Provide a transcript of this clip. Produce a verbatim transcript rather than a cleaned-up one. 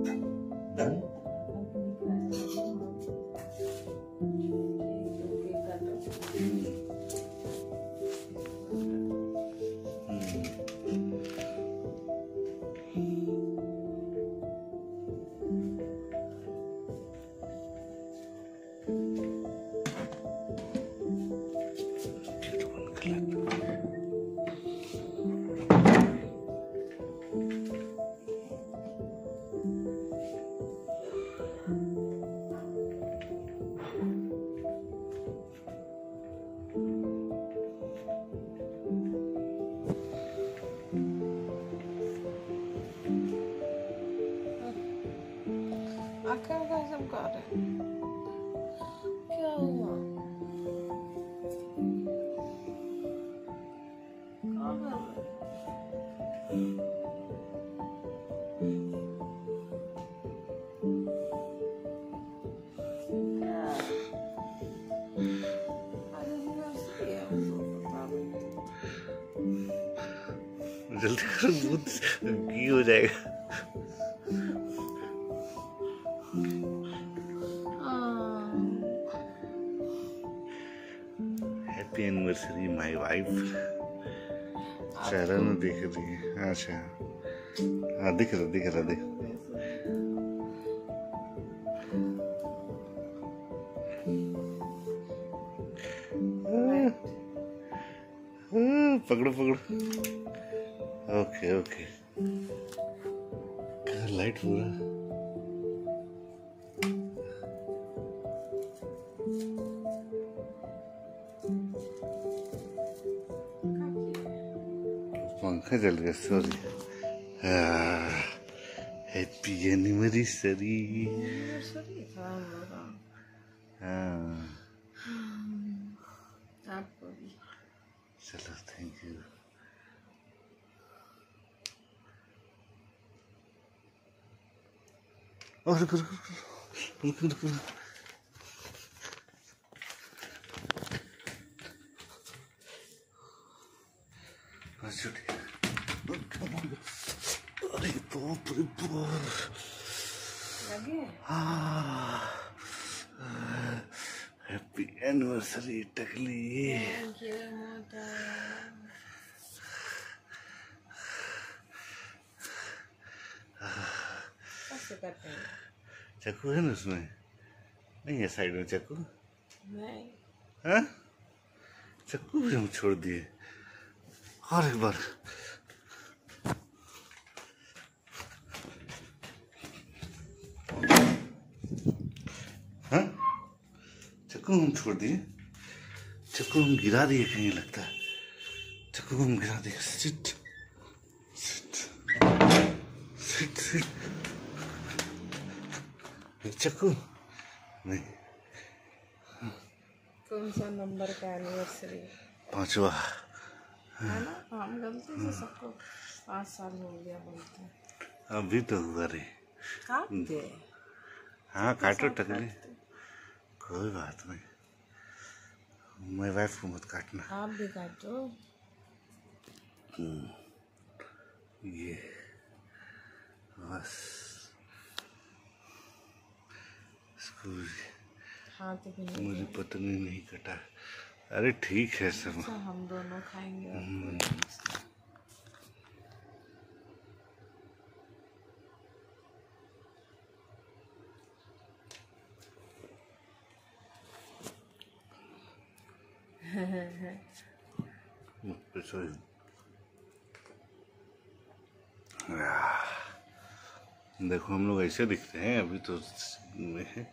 आकर कैसे कर रहे क्या हुआ जल्दी करो, दूध घी हो जाएगा। Happy anniversary my wife. चेहरा में दिख रही है। अच्छा हाँ, दिख रहा दिख रहा दिख पकड़ो पकड़ो। ओके ओके, लाइट पूरा पंखा चल गया। सॉरी। Happy anniversary. हाँ आपको भी। चलो थैंक यू। और रुको रुको रुको रुको रुको। अरे बाप रे बाप। हैप्पी एनिवर्सरी टकली। चाकू है ना उसमें? नहीं है साइड में चाकू? नहीं। हाँ? चाकू भी हम छोड़ दिए। और एक बार। हाँ? चाकू हम छोड़ दिए। चाकू हम गिरा दिए कहीं लगता है। चाकू हम गिरा दिए। Sit sit sit sit. चाकू नहीं। कौन सा नंबर का एनिवर्सरी? पांचवा है ना। हम गलती से सबको पाँच साल हो गया बोलते हैं। अभी तो हुआ रे। काट दे। हाँ काटो टकली, कोई बात नहीं। मैं वाइफ को मत काटना। आप भी काटो। ये बस हाँ तो मुझे पत्नी नहीं कटा। अरे ठीक है सब। अच्छा, हम दोनों खाएंगे। देखो हम लोग ऐसे दिखते हैं अभी तो में है।